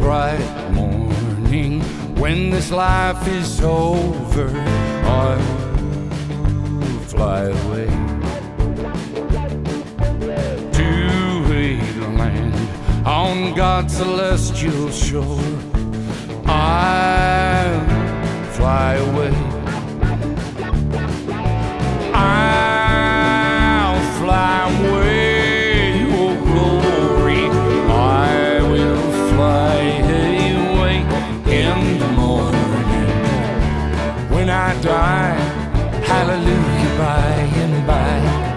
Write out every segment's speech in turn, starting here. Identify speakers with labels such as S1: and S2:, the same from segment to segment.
S1: bright morning, when this life is over, I'll fly away to a land on God's celestial shore. I'll fly away. I'll fly away, oh glory. I will fly away in the morning. When I die, hallelujah, by and by,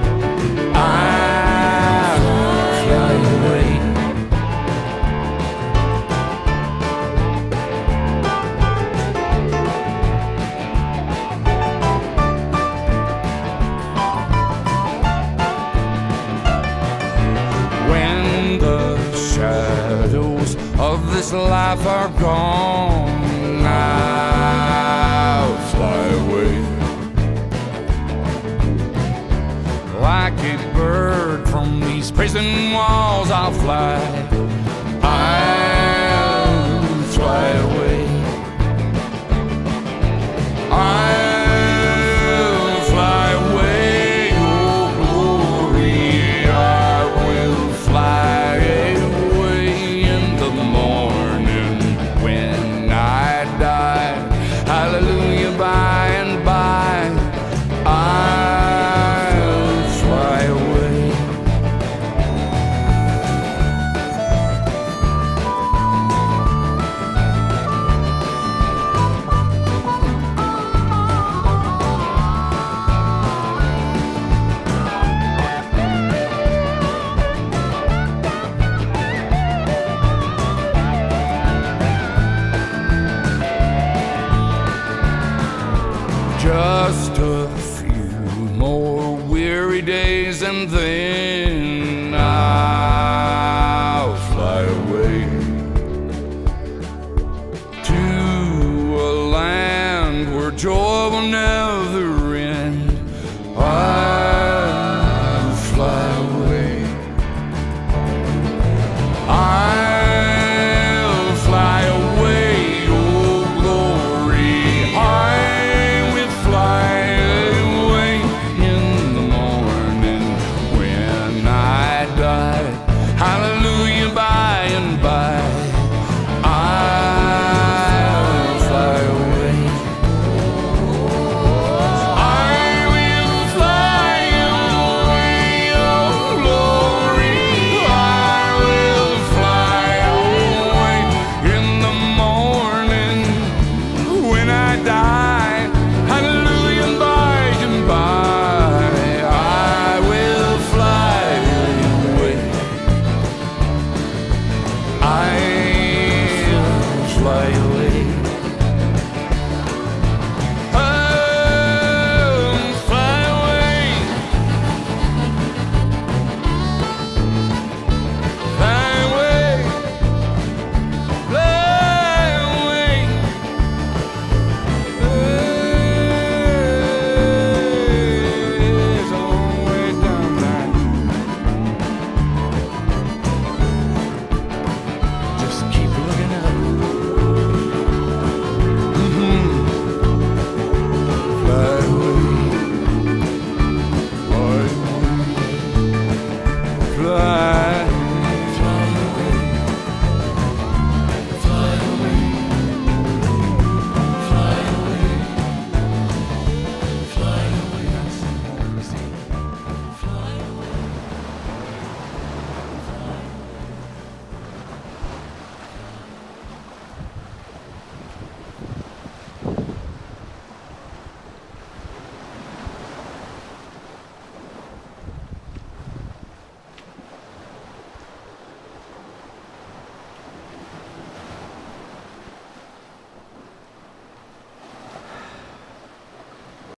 S1: I'll fly away. Shadows of this life are gone, I'll fly away. Like a bird from these prison walls, I'll fly. I'll fly away. I'll fly away, oh glory. I will fly hallelujah, by and by, I'll fly away. Just a few more weary days and then I'll fly away to a land where joy will never end. I'll fly away. I'll fly away, oh glory. I will fly away in the morning when I die. Hallelujah, by and by, I'll fly away. I will fly away, oh glory. I will fly away in the morning when I die. Hallelujah, by and by, I will fly away. I'll fly away.